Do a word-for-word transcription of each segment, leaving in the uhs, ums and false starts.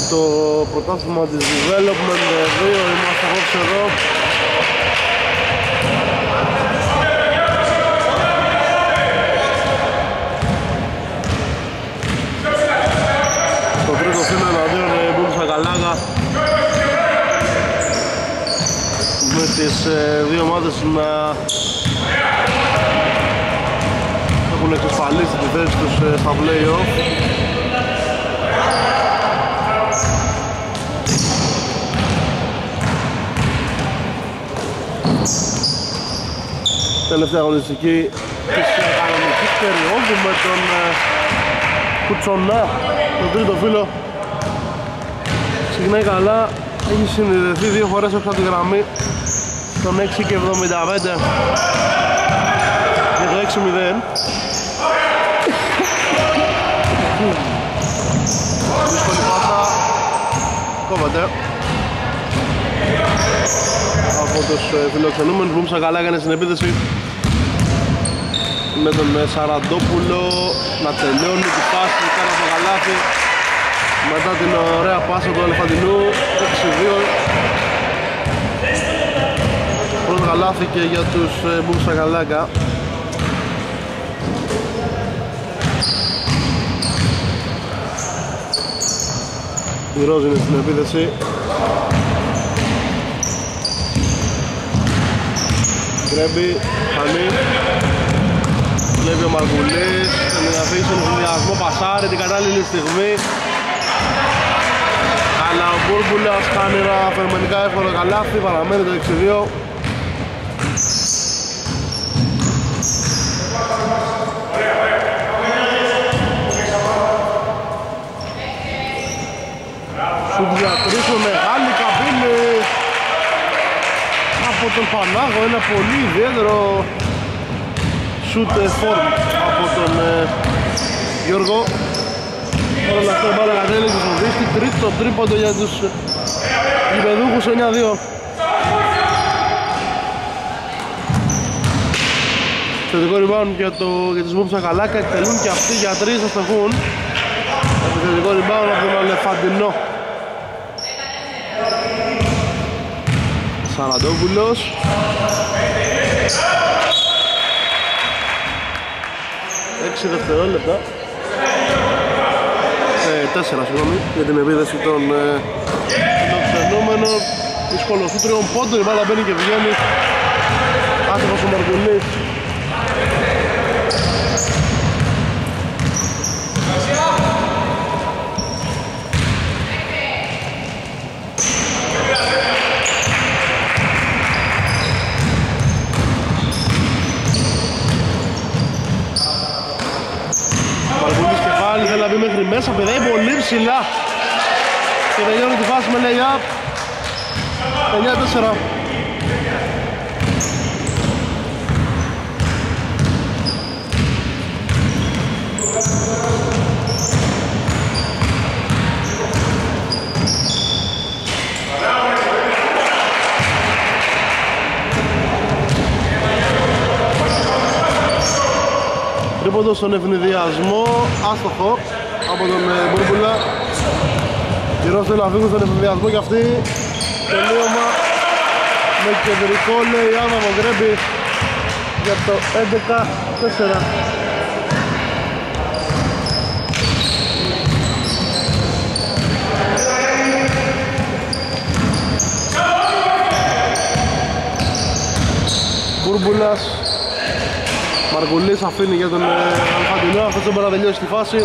το πρωτάθλημα της Development δύο, είμαστε απόψε εδώ. Στο τρίτο φύλλο εναντίον Μπούλους Ακαλάγα, με τις δύο ομάδες να έχουν εξασφαλίσει τη θέση τους στα play-off. Τελευταία αγωνιστική της κανονικής περίοδου με τον Κουτσονά, τον τρίτο φίλο. Ξεκινάει καλά, έχει συνδεθεί δύο φορές έξω από τη γραμμή τον έξι και εβδομήντα πέντε για το έξι μηδέν. Δύσκολη πάσα, κόβεται από τους φιλοξενούμενους. Μπούμψα καλά, έκανε στην επίθεση με τον Σαραντόπουλο να τελειώνει τη φάση, κάνει από το καλάθι μετά την ωραία πάσα του Αλεφαντινού. Έξι δύο, πρώτο καλάθι και για τους Μπούμψα Καλάγκα. Η Ρόζ είναι στην επίθεση. Γκρέμπι, χανεί. Βλέπει ο Μαρκουλής, θέλει να αφήσει τον συνδυασμό, πασάρει την κατάλληλη στιγμή. Αλλά ο Μπούρμπουλας κάνει ένα φαινομενικά εύκολο καλάθι, παραμένει το έξι δύο. Σουτ για τρεις, μεγάλη καμπύλη από τον Πανάγο, ένα πολύ ιδιαίτερο σουτ φόρμ από τον ε, Γιώργο. Όλα αυτά μπάλα κατέληξε στον δίστη, τρίτο τρίποντο για τους γηπεδούχους, εννιά δύο. Θετικό rebound για, το, για τους Μπούμψα Καλάκα, εκτελούν και αυτοί για τρεις, θα στοχούν. Θετικό rebound από τον Αλεφαντινό. Σαραντόπουλος. έξι δευτερόλεπτα. Ε, τέσσερα συγγνώμη για την επίδεση των φιλοξενούμενων. Δύσκολο σου τριών πόντων, η μπάλα μπαίνει και βγαίνει. Άστοχος ο Μαρκουλής. Θέλει να μπει μέχρι μέσα, παιδάει πολύ ψηλά και τελειώνει τη φάση με lay-up. εννιά τέσσερα. Τρίποντο στον ευνηδιασμό, άστοχο από τον Μπούρμπουλα. Οι Ρώσοι θέλουν να φύγουν στον ευνηδιασμό και αυτοί. Τελείωμα με κεντρικό lay-up από Γκρέμπι για το έντεκα τέσσερα. Μπούρμπουλας. Μαρκουλής αφήνει για τον Αλφαντινό, αυτός δεν μπορεί να τελειώσει τη φάση.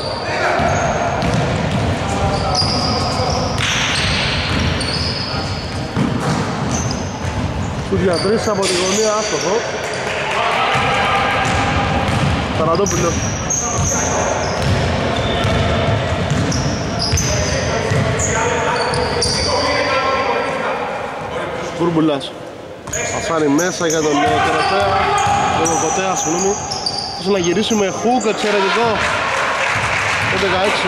Σουτ για τρεις από τη γωνία, άστοχο. Σαραντόπουλο. Μπούρμπουλας. Πασάρει μέσα για τον Κερατέα. Τον Κοτέα, συγγνώμη. Θέλω να γυρίσει με χουκ, εξαιρετικό. έντεκα έξι.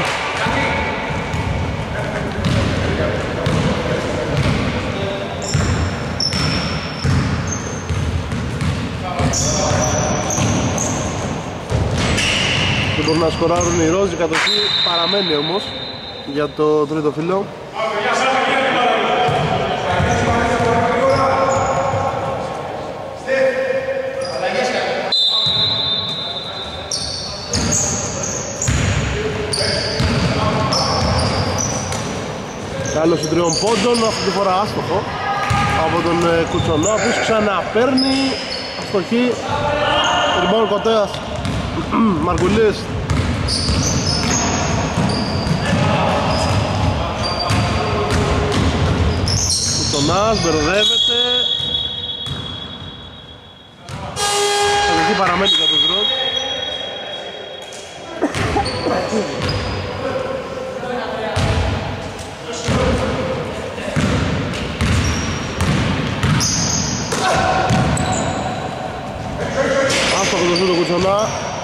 Δεν μπορούν να σκοράρουν οι Ρόζοι, η κατοχή παραμένει όμως για το τρίτο φύλλο. Άλλος των τριών πόντων, αυτή τη φορά άστοχο από τον ε, Κουτσονό, ο οποίος ξαναπαίρνει αστοχή. Rebound Κοτέας. Μαρκουλής. Κουτσονάς μπερδεύεται. Εκεί παραμένει για τον Δρόντ. Άστοχο το σου το Κουτσονά.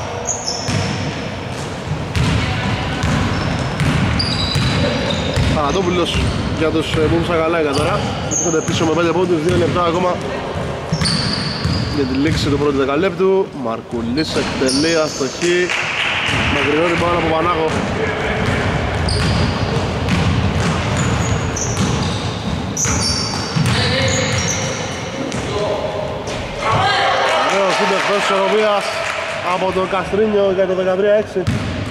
Πανατόπουλος για τους Μπούμς Αγαλάικα τώρα. Έρχονται πίσω με πέντε πόντους, δύο λεπτά ακόμα για τη λήξη του πρώτου δεκαλέπτου. Μαρκουλής εκτελεί αστοχή. Μακρινό rebound από Πανάγο. Ωραίο σούτ εκτός της ισορροπίας από τον Καστρίνιο για το δεκατρία έξι.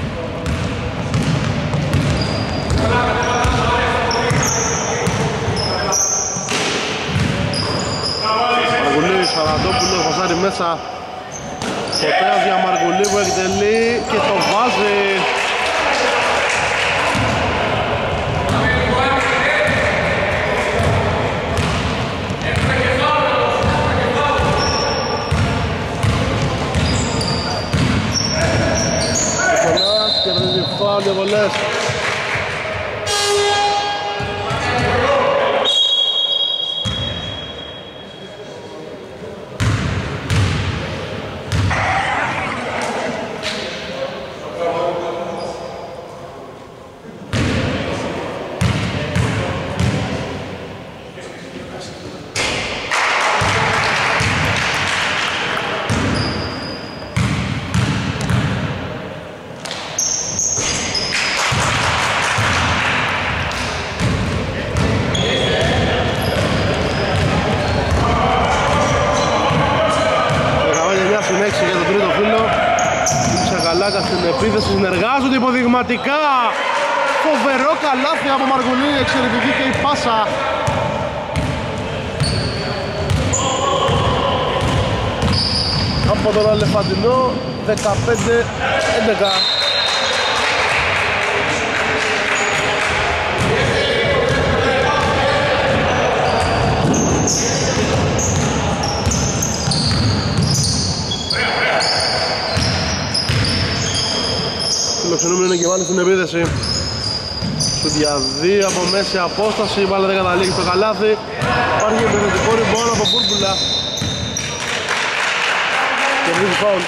Σαραντόπουλος βασάρει μέσα. Κοτέας για Μαρκουλή που εκτελεί και το βάζει. Κοτέας κερδίζει φάουλ και βολές. Στην επίθεση συνεργάζονται υποδειγματικά. Φοβερό καλάθι από Μαρκουλή, εξαιρετική και η πάσα. Από τον Αλεφαντινό, δεκαπέντε έντεκα. Φιλοξενούμενο είναι και βάλει στην επίθεση. Σου διαδεί από μέση απόσταση, η μπάλα δεν καταλήγει στο καλάθι. Υπάρχει επιθετικό rebound από Μπούρμπουλα. Κερδίζει φάουλ.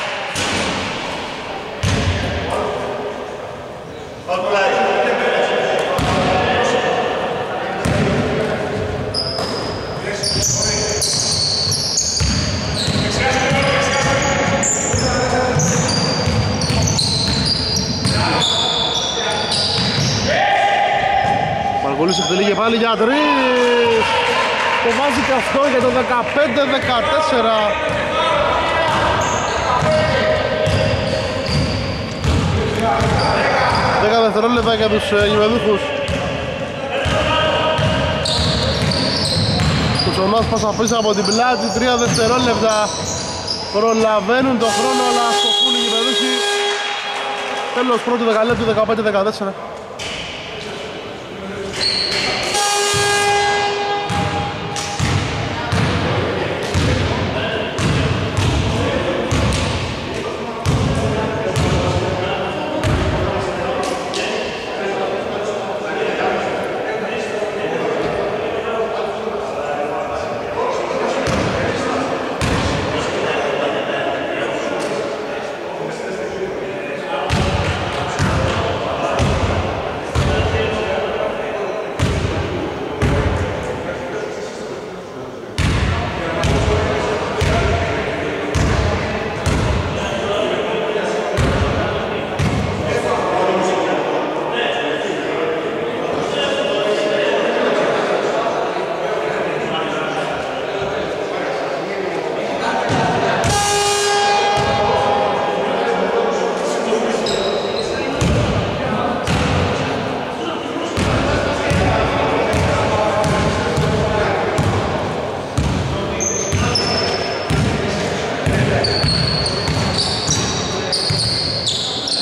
Μαρκουλής εκτελεί και πάλι για τρεις. Το βάζει και αυτό για το δεκαπέντε δεκατέσσερα. δέκα δευτερόλεπτα για τους γηπεδούχους. Κουτσονάς πάσα πίσω από την πλάτη, τρία δευτερόλεπτα. Προλαβαίνουν τον χρόνο αλλά αστοχούν οι γηπεδούχοι. Τέλος πρώτου δεκαλέπτου, δεκαπέντε δεκατέσσερα.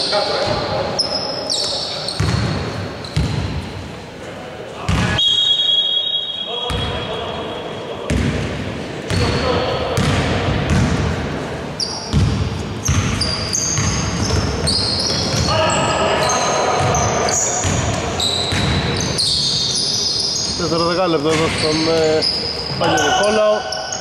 Δεύτερο δεκάλεπτο εδώ στον Παγιονικόλαο.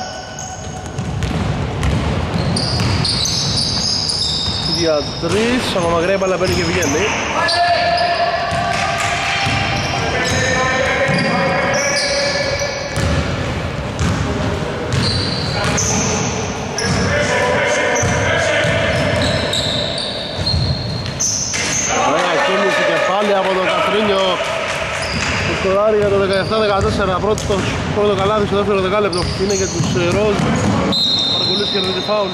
Για τρεις, από μακριά η μπάλα παίρνει και βγαίνει. Ωραία κίνηση κεφάλι από τον Κατρίνιο. Σκοράρει για το δεκαεπτά δεκατέσσερα, πρώτο, πρώτο καλάδι στο δεύτερο δεκάλεπτο. Είναι για τους Ροζ. Μαρκουλής κερδίζει φάουλ.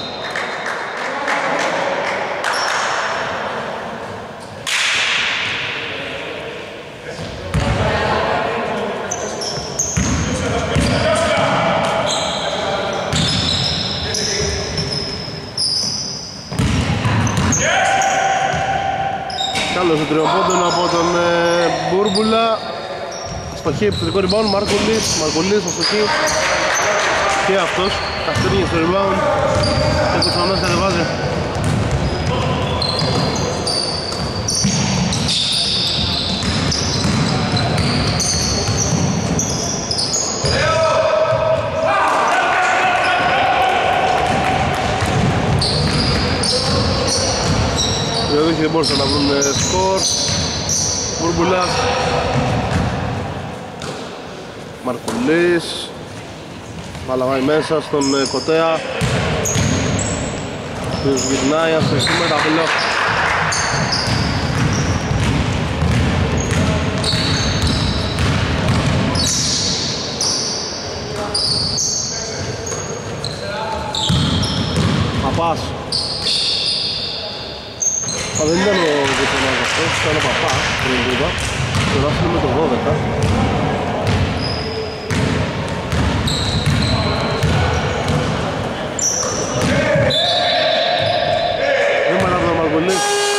Καλώς ο τριοπόντων από τον ε, Μπούρμπουλα. Αστοχή, επιθετικό rebound, Μάρκουλης, Μαρκουλής, αστοχή. Και αυτός, Καστρίνης στο rebound. Και το Σανός κατεβάζει. Οι οδούχοι δεν μπορούσαν να βρουν σκορ. Μπούρμπουλας, Μαρκουλής, βαλαβάει μέσα στον Κοτέα. Τους γυρνάει, αστοχή τα πυλό. Παπάς. Α, δεν ήταν ο Βιτρονάς αυτός, ήταν ο Παπάς πριν είπα. Τώρα είναι το δώδεκα. Βήματα από τον Μαρκουλή.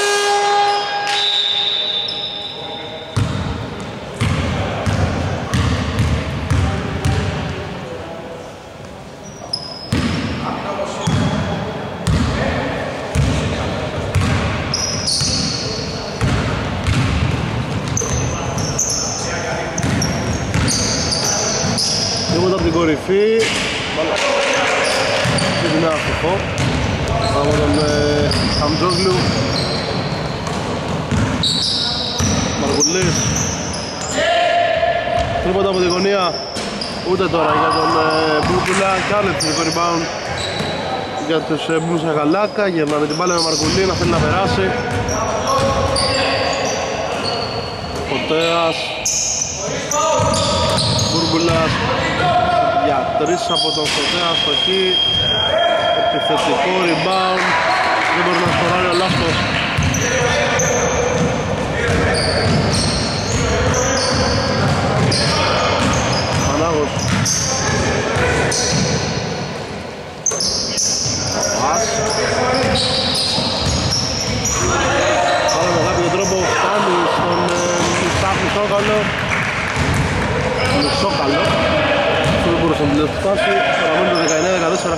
Τίποτα από την κορυφή. Δεν είναι άστοχο. Από τον ε, Χαμτζόγλου. Μαρκουλής. Τίποτα από την γωνία. Ούτε τώρα για τον ε, Μπούρμπουλα. Κι άλλο επιθετικό rebound για τους ε, Μπούσα Γαλάκα. Γυρνάνε την μπάλα με Μαρκουλή να θέλει να περάσει. Κοτέας. Μπούρμπουλας για τρεις από τον Κοτέα, αστοχή. Επιθετικό rebound. Δεν μπορεί να σκοράρει ο Λάφτος. Πανάγος. Πας. Άρα με κάποιο τρόπο φτάνει στον Μιστάφη Σόκαλο. Μισόκαλο. Αυτό δεν μπορούσε να φτάσει. Παραμένει το δεκαεννιά δεκατέσσερα.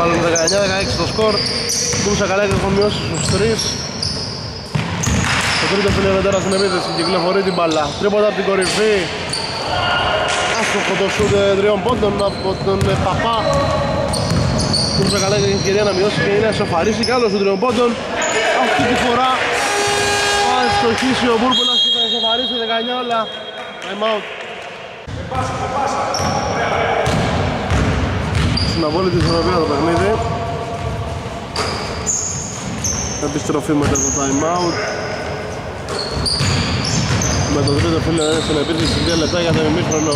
μάλλον δεκαεννιά δεκαέξι το σκορ. Κούσα καλά και έχω μειώσει στους τρεις. Το τρίτο φίλε Βεντέρα στην επίθεση, κυκλοφορεί την μπάλα. Τρίποτα από την κορυφή. Άστοχο το σούτ τριών πόντων από τον Παπά. Κούσα καλά και την ευκαιρία να μειώσει και να ισοφαρίσει κι άλλο σου τριών πόντων. Αυτή τη φορά θα στοχίσει ο Μπούρμπουλας και θα ισοφαρίσει δεκαεννιά όλα. Time out. Στην απόλυτη ισορροπία το παιχνίδι. Επιστροφή μετά το time out. Με το τρίτο φίλο είναι στην επίθεση δύο λεπτά για το ημίχρονο.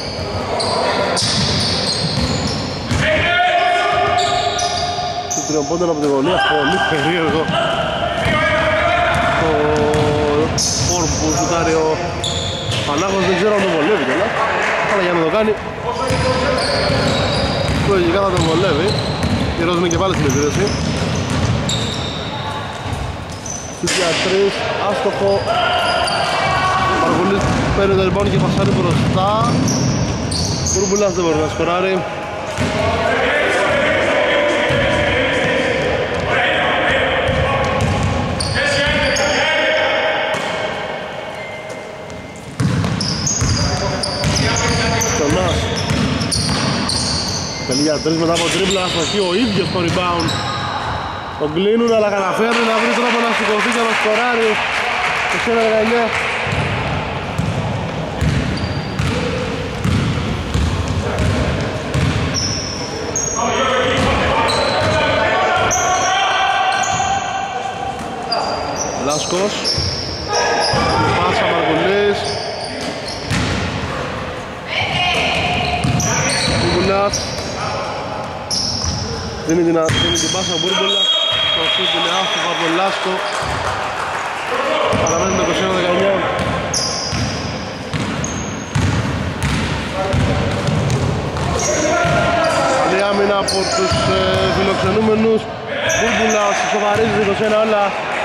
Του τριοπόντων από τη γωνία, πολύ περίεργο το φόρ που ζουτάρει ο Πανάχος, δεν ξέρω αν το βολεύει καλά, αλλά για να το κάνει λογικά θα τον βολεύει. Η Ρόζ είναι και πάλι στην επίθεση. Στους τρεις, άστοχο. Μαργολής παίρνει το rebound και πασάρει μπροστά. Μπούρμπουλας δεν μπορεί να σκοράρει. Στονάς τελεί για τρεις μετά από τρίπλα, αστοχή ο ίδιος το rebound. Τον κλείνουν αλλά καταφέρνει να βρει τρόπο να σηκωθεί και να σκοράρει. είκοσι ένα δεκαεννιά. Λάσκος, πάσα Μαργουλής, Μπούρμπουλας, δίνει την, δίνει την πάσα ο Μπούρμπουλας, το σούτ είναι άστοχο από τον Λάσκο, παραμένει το είκοσι ένα δεκαεννιά. Καλή άμυνα από τους ε, φιλοξενούμενους. Μπούρμπουλας σοβαρίζει είκοσι ένα όλα.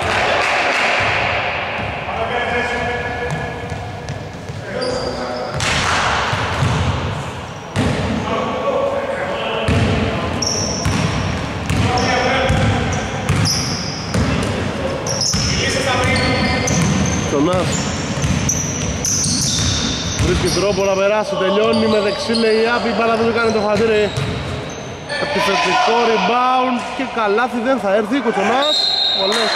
Βρίσκει τρόπο να περάσει, τελειώνει με δεξί lay-up, η μπάλα δεν του κάνει το χατήρι. Επιθετικό rebound και καλάθι δεν θα έρθει, Κουτσονάς, πολλές.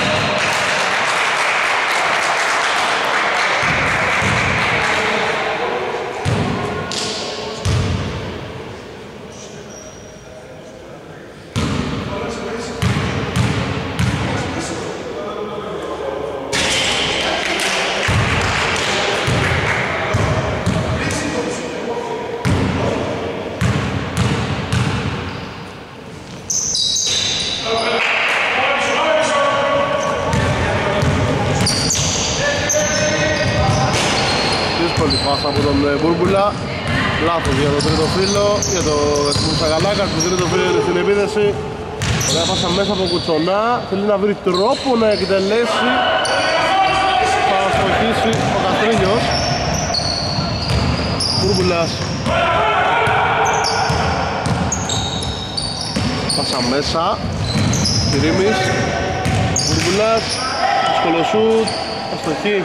Από τον Μπούρμπουλα, λάθος για το τρίτο φύλλο, για το Μουσαγαλάκα, το τρίτο φύλλο είναι στην επίδεση. Ωραία πάσα μέσα από Κουτσονά, θέλει να βρει τρόπο να εκτελέσει, θα αστοχίσει ο Καστρίνιος. Μπούρμπουλας, πάσα μέσα, Κυρίμης, Μπούρμπουλας, σκολοσούτ, αστοχή.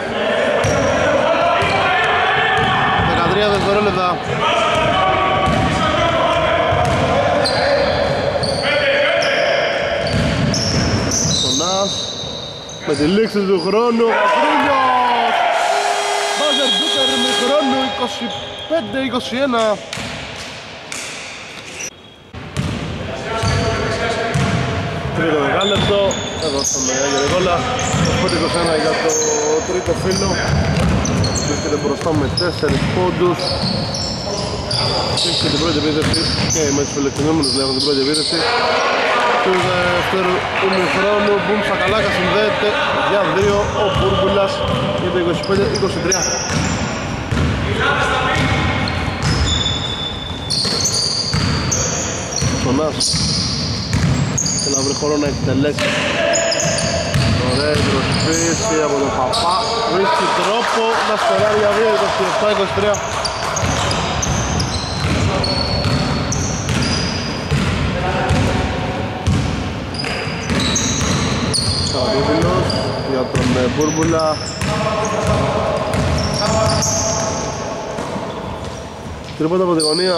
δεκατρία δευτερόλεπτα. Στονάς με τη λήξη του χρόνου ο Καστρίνιος, μπάζερ μπίτερ με χρόνο είκοσι πέντε είκοσι ένα. Τρίτο δεκάλεπτο, εδώ στον Γερικόλα, πέντε είκοσι ένα για το τρίτο φύλλο. Βρίσκεται μπροστά με τέσσερις πόντους. Έχει την πρώτη επίθεση και με τους φιλοξενούμενους λέγουν την πρώτη επίθεση του δεύτερου ημιχρόνου. Μπουμ Σακαλάκα συνδέεται για δύο ο Μπούρμπουλας για το είκοσι πέντε είκοσι τρία. Σονάς θέλει να βρει χώρο να εκτελέσει. Ωραία η προσφύση από τον Παπά, βρίσκει τρόπο να σκοράρει για δύο είκοσι επτά είκοσι τρία. Χαρίδηλος για τον Μπούρμπουλα. Τρίποντα από τη γωνία.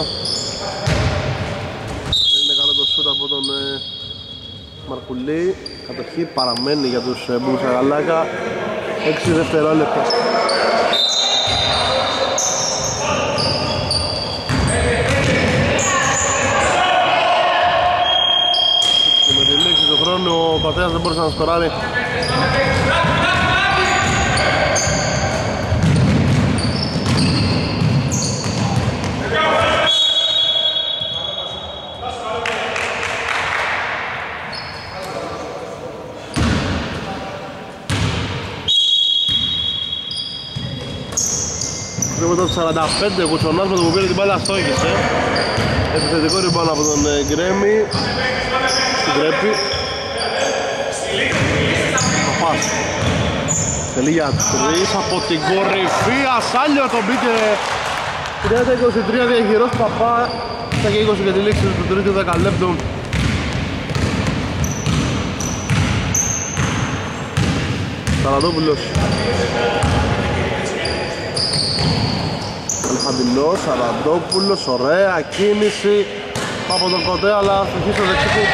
Δεν είναι καλό το σούτ από τον ε, Μαρκουλή. Κατοχή παραμένει για τους ε, Μπουρσαγαλάκα. έξι δευτερόλεπτα. Και με τη λήξη του χρόνου ο Πατέας δεν μπορούσε να σκοράρει. Το σαράντα πέντε, ο Κουτσονάς με το που πήρε την μπάλα στόχισε. Επιθετικό ριμπάν από τον Γκρέμι. Στην Κρέπη. Παπάς. Θέλει για τρεις από την κορυφή. Ασάλιο τον μπήκε. τριάντα είκοσι τρία διαχειρός Παπά. Στα και είκοσι για τη λήξη του τρίτου δεκαλέπτου. Σαραντόπουλος. Αλχαντινός, Σαραντόπουλος, ωραία κίνηση από τον Κοντέ, αλλά αστοχή στο δεξί.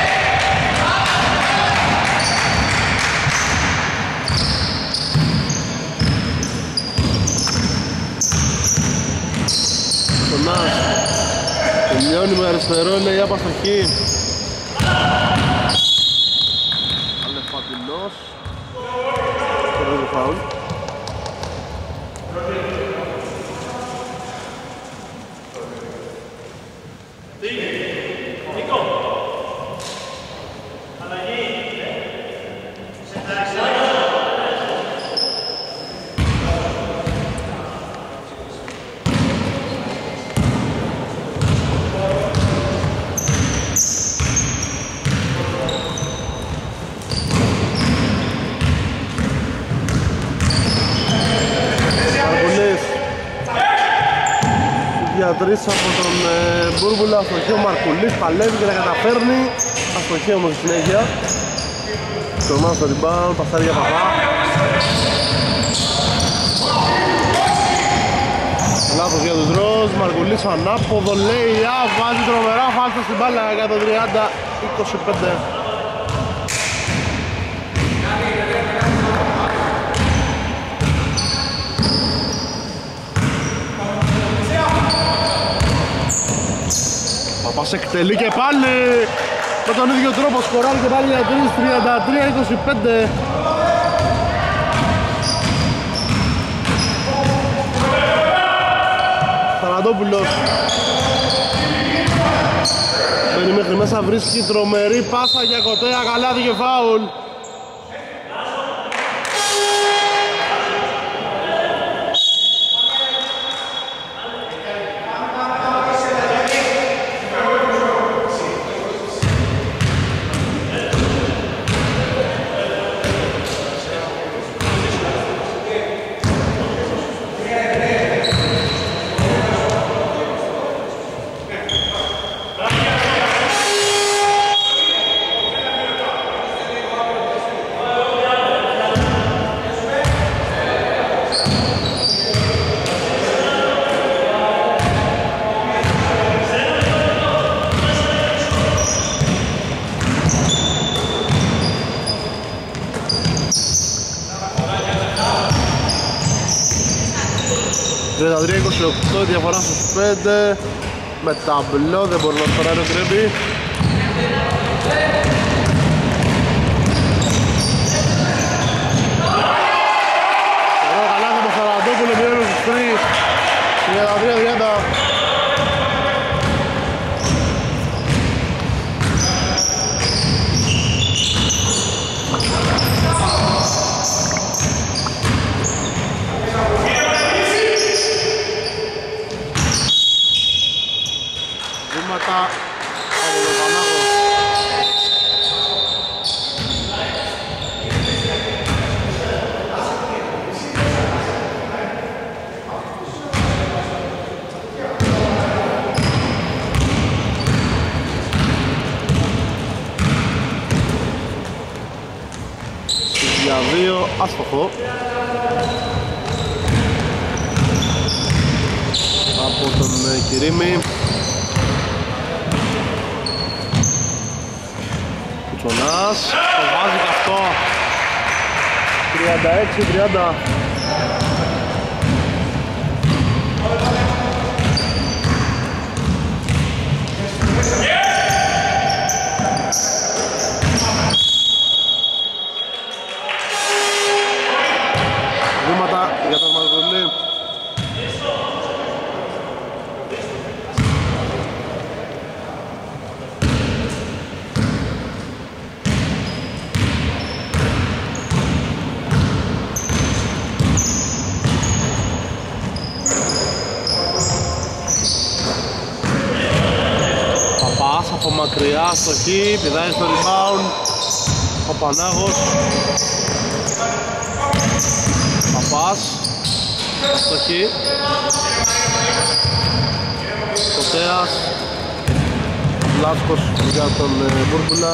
Κονάς, τελειώνει με αριστερό, είναι η απαστοχή. Αλχαντινός, το φάουλ. Τρεις από τον ε, Μπούρμπουλα, αστοχή ο Μαρκουλής, παλεύει και τα καταφέρνει. Αστοχή όμως στη συνέχεια. Τορμάς στο rebound, παστάρει για Παπά. Λάθος για τους Ροζ, Μαρκουλής ανάποδο, λέει α, βάζει τρομερά φάλτσα στην μπάλα για το τριάντα είκοσι πέντε. Παπάς εκτελεί και πάλι με τον ίδιο τρόπο σκοράρει και πάλι για τρεις, τριάντα τρία είκοσι πέντε. Σαραντόπουλος μπαίνει μέχρι μέσα, βρίσκει τρομερή πάσα για Κοτέα, καλάθι και φάουλ. τριάντα τρία είκοσι οκτώ, διαφορά στους πέντε. Με ταμπλό, δεν μπορεί να σκοράρει ο Κρέμπη. Ωραίο καλάθι από Σαραντόπουλο, μειώνει στους τρεις. τριάντα τρία τριάντα. Από τον Πανάγο. δύο, άστοχο. Από τον Κυρίμη. Κουτσονάς, το βάζει και αυτό. τριάντα έξι τριάντα. Βήματα για τον Μαρκολή. Από μακριά στοχή, πηδάει στο rebound ο Πανάγος. Παπάς στοχή, Κωτέας, Λάσκος για τον Μπούρμπουλα.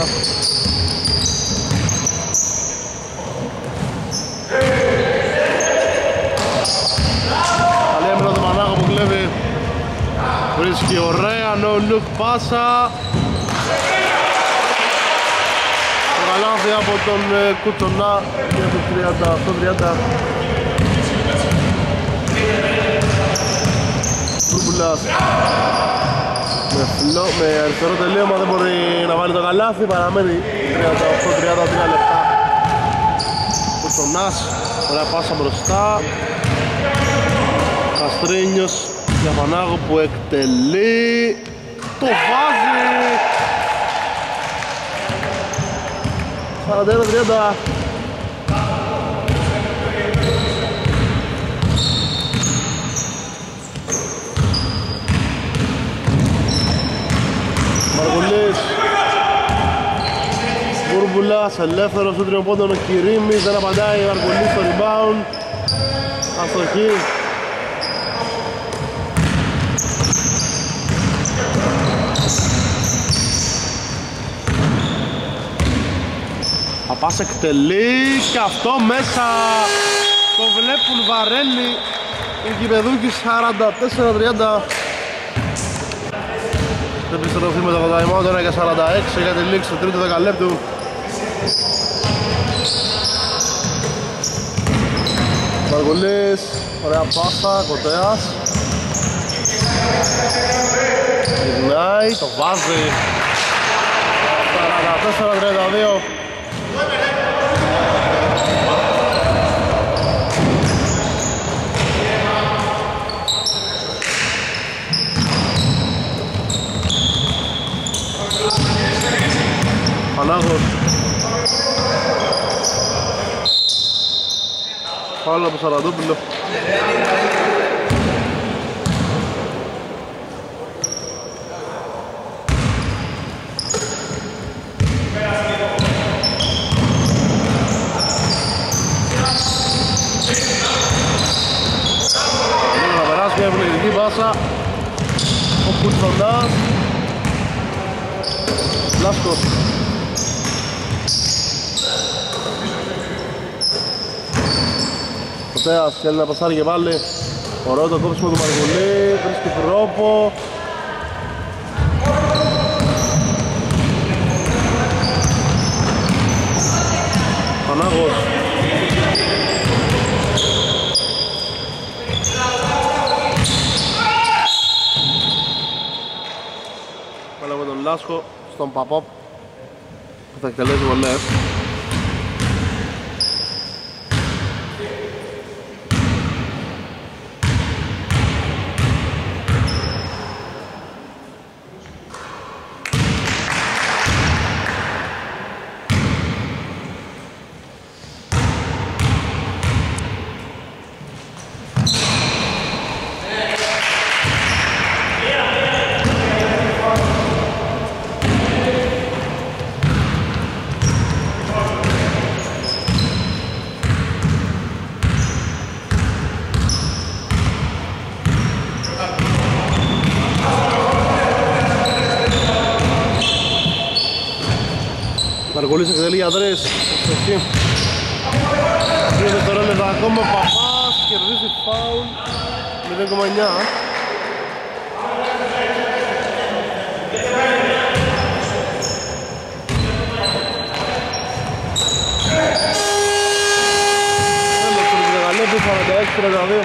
Καλή έμεινα τον Πανάγο που κλέβει. Βρίσκει ωραία, no look πάσα. Το καλάθι από τον Κουτσονά για το τριάντα οκτώ τριάντα. Μπούρμπουλας με, φλό, με αριστερό τελείωμα δεν μπορεί να βάλει το καλάθι. Παραμένει τριάντα οκτώ τριάντα, τρία λεπτά. Κουτσονάς, ωραία πάσα μπροστά. Καστρίνιος για Πανάγο που εκτελεί, το βάζει. σαράντα ένα τριάντα. Μαργολής, Μπούρμπουλας, ελεύθερος στο τριών πόντων ο Κυρίμης, δεν απαντάει ο Μαργολής στο rebound. Αστοχή. Παπάς εκτελεί και αυτό μέσα. Το βλέπουν βαρέλι οι γηπεδούκοι. Σαράντα τέσσερα τριάντα. Δεν επιστροφή με το time out, ένα και σαράντα έξι για τη λήξη του τρίτου δεκαλέπτου. Μαργολής, ωραία πάσα, Κωτέας. Γυρνάει, το βάζει. σαράντα τέσσερα τριάντα δύο. Πανάγος. Φάουλ από Σαραντόπουλο. Να περάσει μια ευλογική πάσα. Ο Κουτσονάς. Λάσκος. Κωτέας θέλει να πασάρει και πάλι. Ωραίο το κόψιμο του Μαργολή. Βρίσκει τρόπο. Πανάγος. Πάλι από τον Λάσκο στον Παπόπ που θα εκτελέσει βολές. Μαργολής εκτελεί για τρεις. φορά ακόμα ο Παπάς, κερδίζει φάουλ μηδέν κόμμα εννιά. σαράντα έξι τριάντα δύο.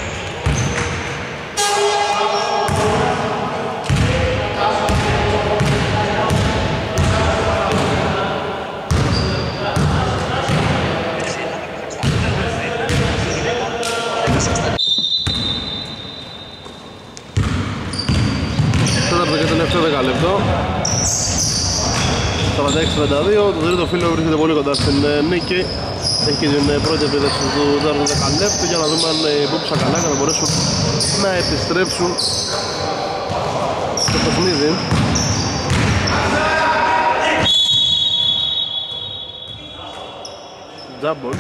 Τέταρτο και τελευταίο δεκαλέπτο. σαράντα έξι τριάντα δύο. Το τρίτο φίλο βρίσκεται πολύ κοντά στην νίκη. Έχει και την πρώτη επίδευση του τέταρτου δεκαλέπτου για να δούμε αν υπόψα καλά και να μπορέσουν να επιστρέψουν στο παιχνίδι. Τζάμπολ.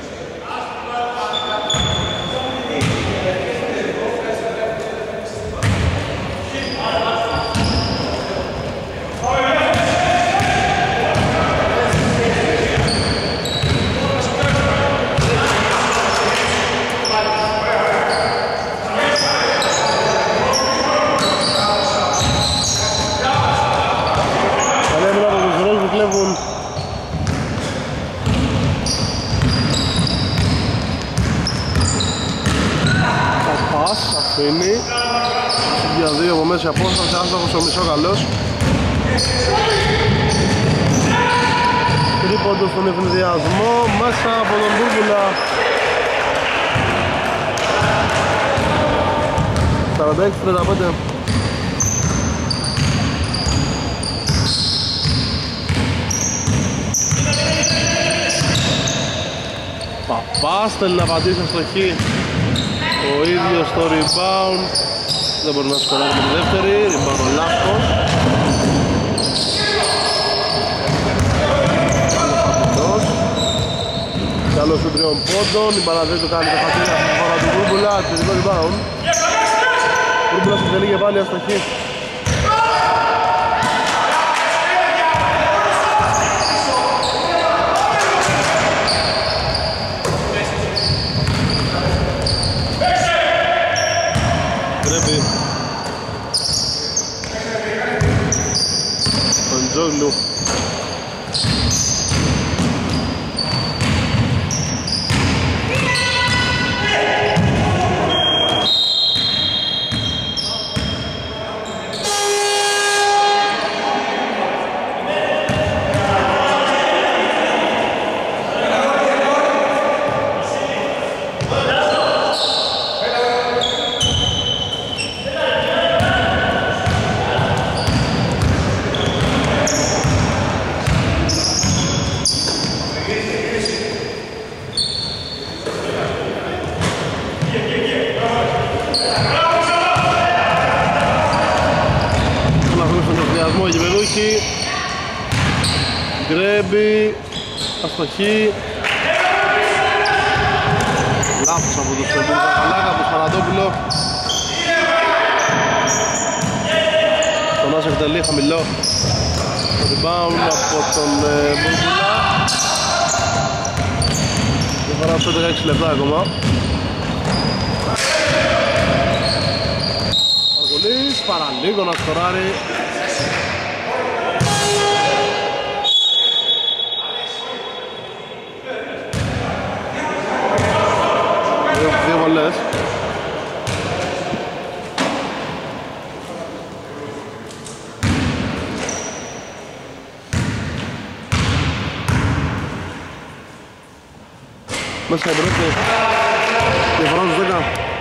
Αφήνει για δύο από μέση απόσταση, άστοχος ο μισό καλός. Τρίποντο στον ευνηδιασμό μέσα από τον Μπούρμπουλα. σαράντα έξι τριάντα πέντε. Παπάς θέλει να απαντήσει στο χ. Ο ίδιος στο rebound. Δεν μπορεί να σκοράρει με τη δεύτερη. Rebound ο λάθος. Καλός του τριών πόντων. Η μπαλαδέ του κάνει το χατήρι αυτή τη φορά του Μπούρμπουλα. Τελικό rebound. Μπούρμπουλας εκτελεί και πάλι αστοχή. Τζόγλου. Γκρέμπι, αστοχή. Λάθος από το Σεβούλη Ζαχαλάκα, από το Σαραντόπουλο. Τον Άσο εκτελεί χαμηλό. Το rebound από τον Μπούρμπουλα. Διαφορά αυτό δεκαέξι λεπτά ακόμα. Παρκολής, παραλίγο να σκοράρει. Δύο βολές. Μέσα η πρώτη. Διαφορά στους δέκα.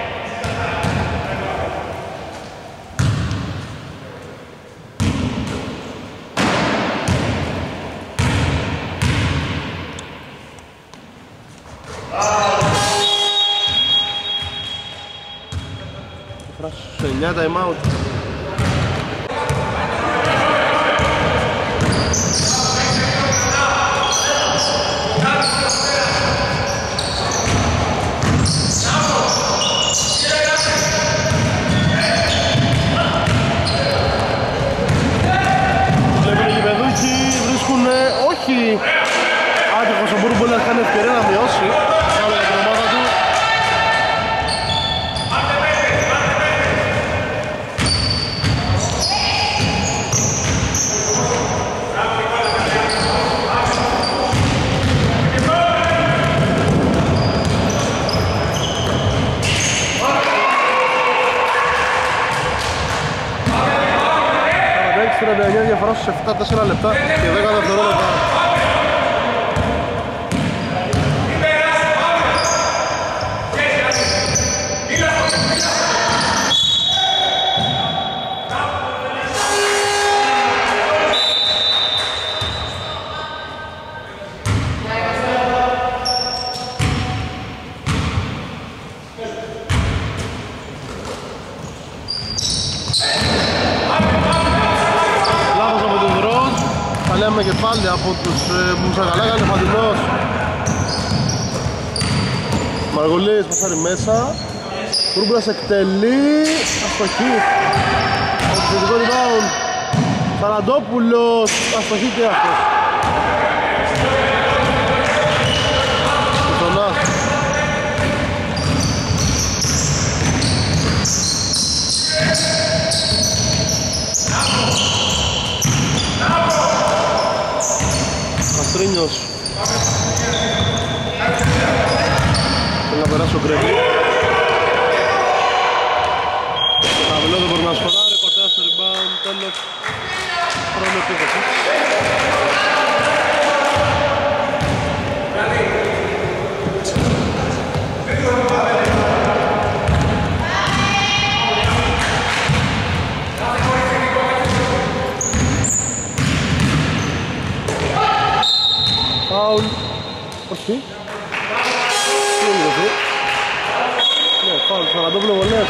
Σε εννιά time out. Βλέπουν οι γηπεδούκοι, βρίσκουν όχι άτυχος ο Μπούρμπουλας, κάνει ευκαιρία να μειώσει. Άλλο για την ομάδα του. είκοσι επτά, τέσσερα λεπτά και δέκα δευτερόλεπτα. Και πάλι από τους Μουσακαλάκια, Λεφαντινός Μαργολής πασάρει μέσα. Κούρμπουλας εκτελεί, αστοχή. Επιθετικό rebound. Σαραντόπουλος, αστοχή και αυτός. Κουτονάς. Καστρίνιος. Θέλει να περάσει ο Γκρέγκη. Το χαμηλό δεν μπορεί να σκοράρει, κοντά στο rebound, τέλος. Χρόνο επίθεση. Φάουλ. Όχι. Τι είναι αυτό? Ναι, φάουλ, Σαραντόπουλο βολές.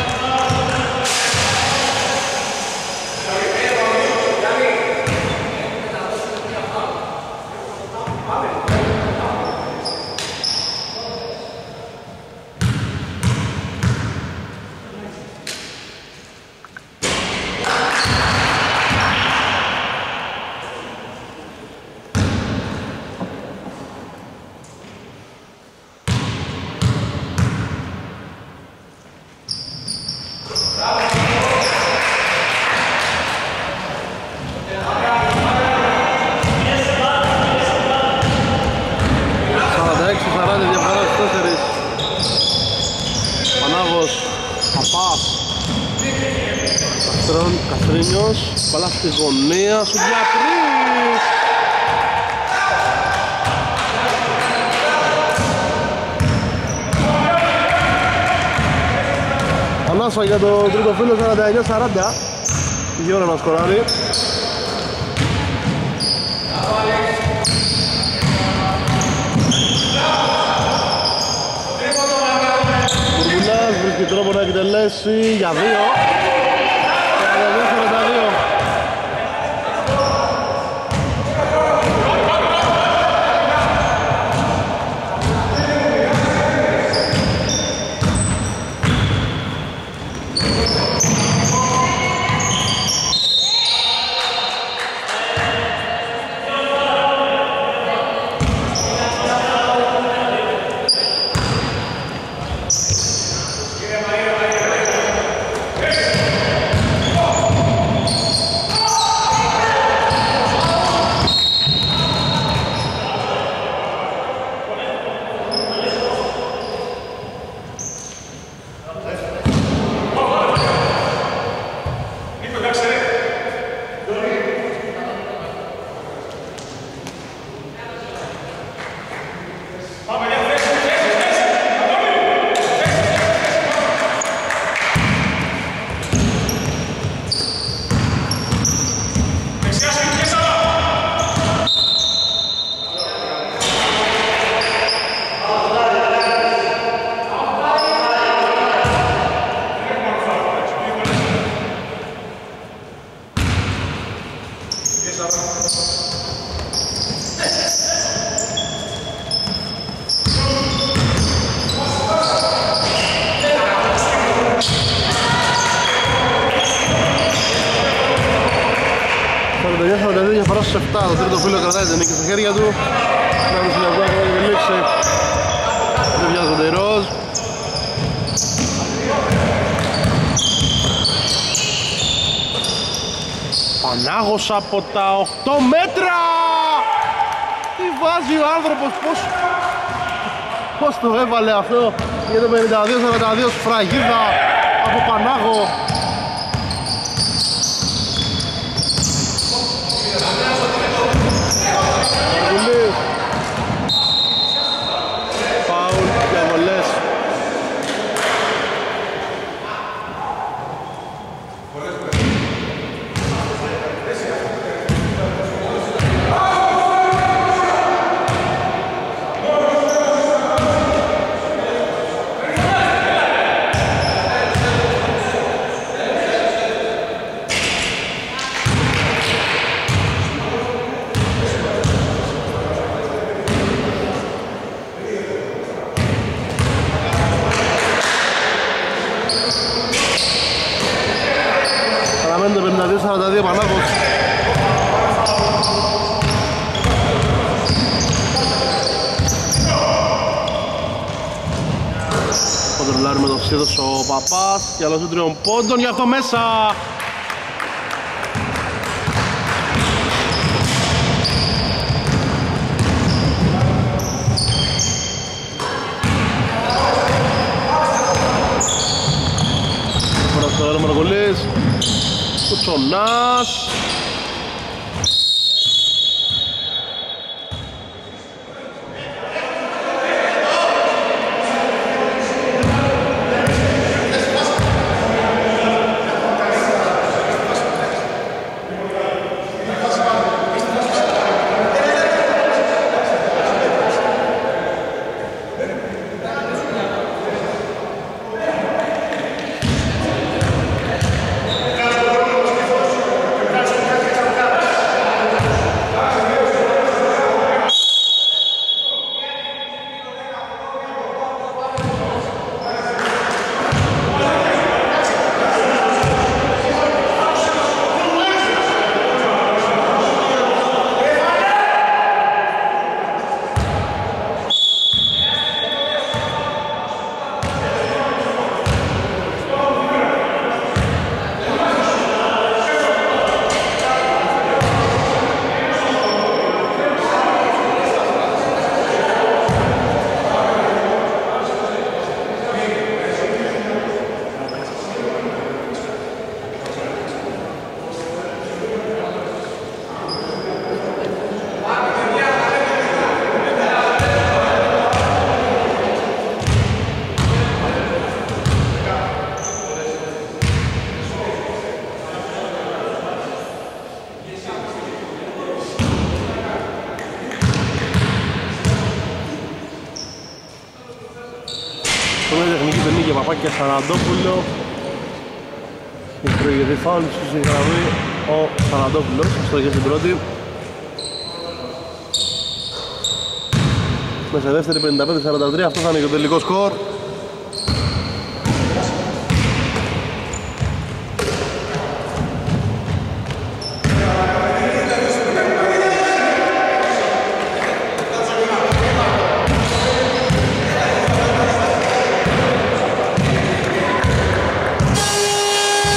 Καστρίνιος, παλά στη γωνία, σου για τρεις. Ανάσα για το τρίτο φίλο, σαράντα εννιά σαράντα. Η ώρα να σκοράρει. Κουρμπουλάς βρίσκει τρόπο να εκτελέσει για δύο. Το τρίτο φίλο κρατάει την νίκη στα χέρια του. Να μην συλλαβεί ακόμα και τη λήξη. Δεν βιάζονται οι ροζ. Πανάγος από τα οκτώ μέτρα! Τι βάζει ο άνθρωπος, πώς, πώς το έβαλε αυτό για το πενήντα δύο σαράντα δύο σφραγίδα από Πανάγο. έδωσε ο Παπάς για λόγω των τριών πόντων, γι' αυτό μέσα. Τώρα στο έλεγχο Μαργολής, Κουτσονάς. Και Σαραντόπουλο. Έχει προηγηθεί φάουλ στη γραμμή ο Σαραντόπουλος, στο είχε στην πρώτη. Με σε δεύτερη πενήντα πέντε σαράντα τρία, αυτό θα είναι και το τελικό σκορ.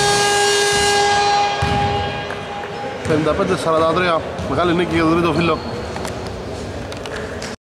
πενήντα πέντε σαράντα τρία, μεγάλη νίκη για τον τρίτο φίλο.